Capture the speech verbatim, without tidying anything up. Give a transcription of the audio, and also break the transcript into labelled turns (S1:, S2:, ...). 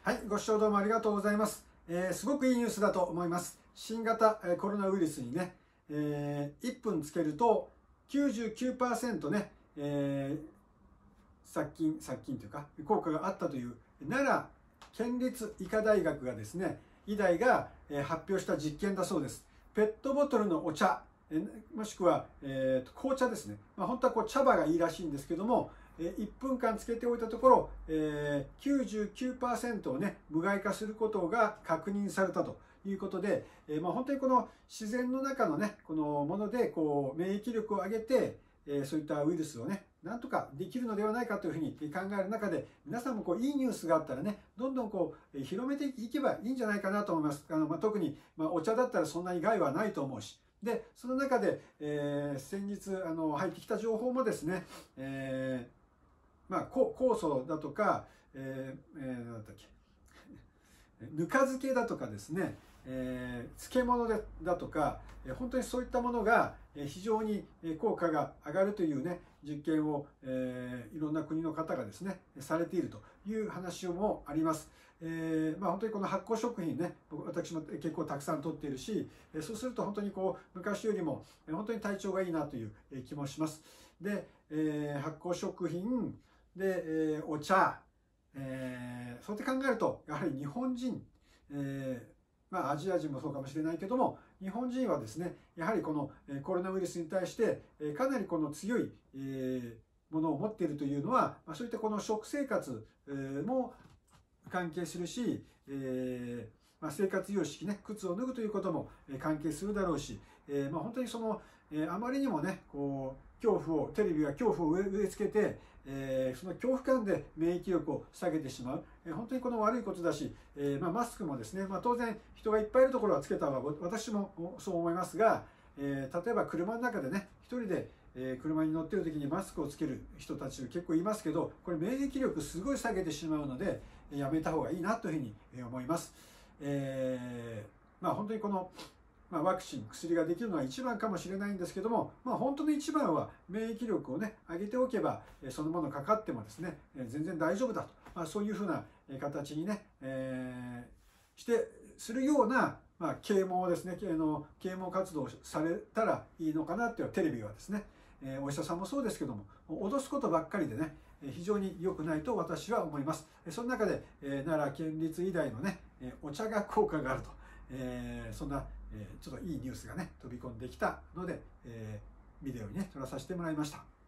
S1: はい、ご視聴どうもありがとうございます。えー、すごくいいニュースだと思います。新型コロナウイルスにね、えー、いっぷんつけると きゅうじゅうきゅうパーセント ね、えー、殺菌、殺菌というか効果があったという奈良県立医科大学がですね、医大が発表した実験だそうです。ペットボトルのお茶、もしくは、えー、紅茶ですね。まあ、本当はこう茶葉がいいらしいんですけども、いっぷんかんつけておいたところ、えー、きゅうじゅうきゅうパーセント をね、無害化することが確認されたということで、えーまあ、本当にこの自然の中のね、このものでこう免疫力を上げて、えー、そういったウイルスをね、なんとかできるのではないかというふうに考える中で、皆さんもこういいニュースがあったらね、どんどんこう広めていけばいいんじゃないかなと思います。あのまあ、特に、まあ、お茶だったらそんなに害はないと思うし。で、その中で、えー、先日あの入ってきた情報もですね、えーまあ、酵素だとか、えーえー、なんだっけぬか漬けだとかですね、えー、漬物でだとか、本当にそういったものが非常に効果が上がるというね、実験を、えー、いろんな国の方がですね、されているという話もあります。えーまあ、本当にこの発酵食品ね、私も結構たくさん摂っているし、そうすると本当にこう昔よりも本当に体調がいいなという気もします。で、えー、発酵食品で、えー、お茶、えー、そうやって考えるとやはり日本人、えーまあ、アジア人もそうかもしれないけども、日本人はですねやはりこのコロナウイルスに対してかなりこの強い、えー、ものを持っているというのは、そういったこの食生活も関係するし、えーまあ、生活様式ね、靴を脱ぐということも関係するだろうし、えーまあ、本当にその、えー、あまりにもねこう恐怖をテレビは恐怖を植え付けて、えー、その恐怖感で免疫力を下げてしまう、えー、本当にこの悪いことだし、えーまあ、マスクもですね、まあ、当然人がいっぱいいるところはつけた方が私もそう思いますが、えー、例えば車の中でね一人でえー、車に乗っている時にマスクをつける人たち結構いますけど、これ免疫力すごい下げてしまうのでやめた方がいいなというふうに思います。えー、まあ本当にこの、まあ、ワクチン薬ができるのは一番かもしれないんですけども、まあ、本当の一番は免疫力をね上げておけばそのものかかってもですね全然大丈夫だと、まあ、そういうふうな形にね、えー、してするようなまあ、啓蒙ですね、啓蒙活動をされたらいいのかなっていうテレビはですね、えー、お医者さんもそうですけども、脅すことばっかりでね、非常に良くないと私は思います。その中で、えー、奈良県立医大のね、お茶が効果があると、えー、そんな、えー、ちょっといいニュースがね、飛び込んできたので、えー、ビデオにね、撮らさせてもらいました。